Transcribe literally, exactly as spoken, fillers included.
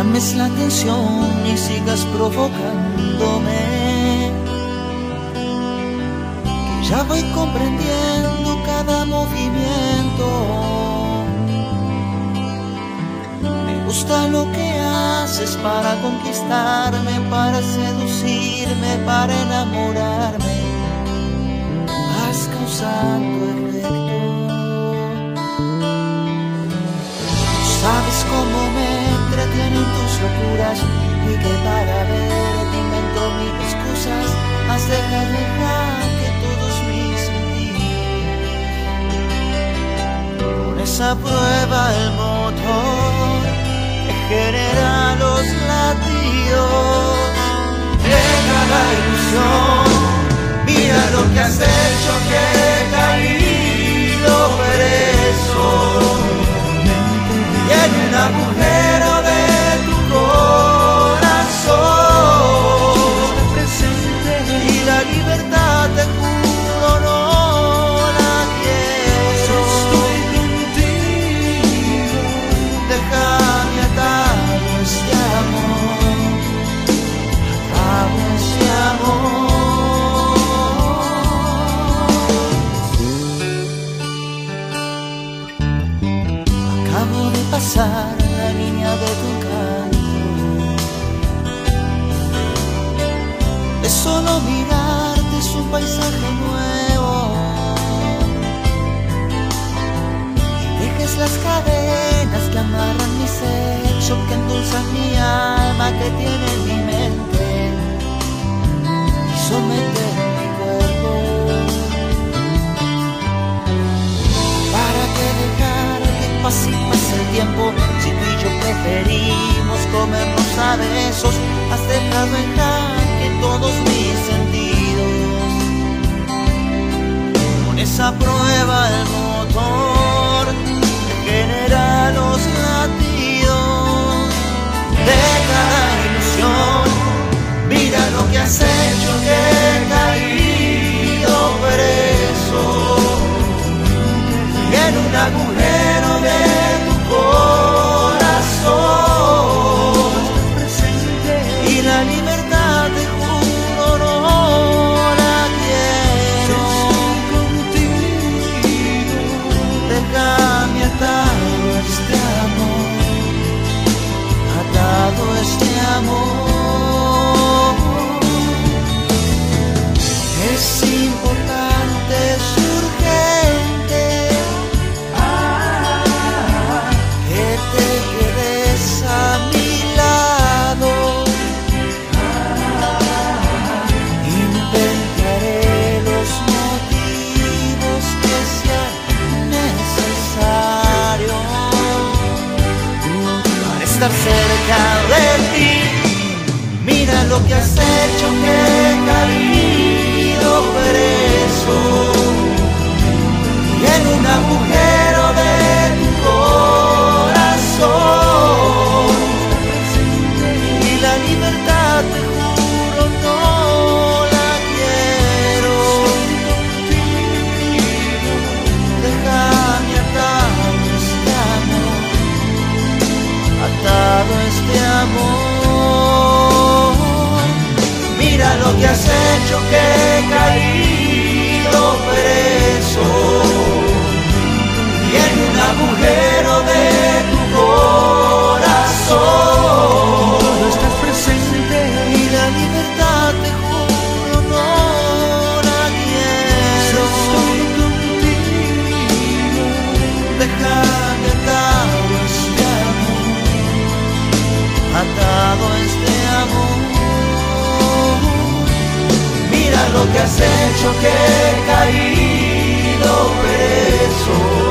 llames la atención y sigas provocándome, que ya voy comprendiendo cada movimiento. Me gusta lo que haces para conquistarme, para seducirme, para enamorarme. Vas causando efecto. Sabes cómo me entretienen tus locuras y que para verte invento mil excusas. Has dejado en jaque todos mis sentidos. Pones a prueba el motor que genera los latidos. Deja la ilusión, mira lo que has hecho, que he caído preso. Y en un agujero de tu corazón y la libertad, te juro, no la quiero. Estoy contigo, déjame atado este amor, atado este amor. Acabo de pasar la línea de tu encanto. De solo mirarte es un paisaje nuevo. Y dejes las cadenas que amarran mi sexo, que endulzan mi alma, que tienen mi mente y someten mi cuerpo. ¿Para qué dejar que pase y pase el tiempo si tú y yo preferimos comernos a besos? Has dejado en jaque todos mis sentidos. Pones a prueba el motor que genera los latidos. Deja la ilusión, mira lo que has hecho, que he caído preso. Y en un agujero de tu corazón y la libertad, te juro, no la quiero. Déjame atado este amor, atado este amor. Es importante, es urgente que te quedes a mi lado. Inventaré los motivos que sean necesarios para estar cerca de ti. Mira lo que has hecho, que he caído preso y en un agujero de tu corazón y la libertad, te juro, no la quiero. Déjame atado este amor, atado este amor. Mira lo que has hecho, que he caído preso y en un agujero de tu corazón no estás presente y la libertad, te juro, no la quiero. Estoy contigo, déjame atado este amor, atado este amor. Mira lo que has hecho, que he caído preso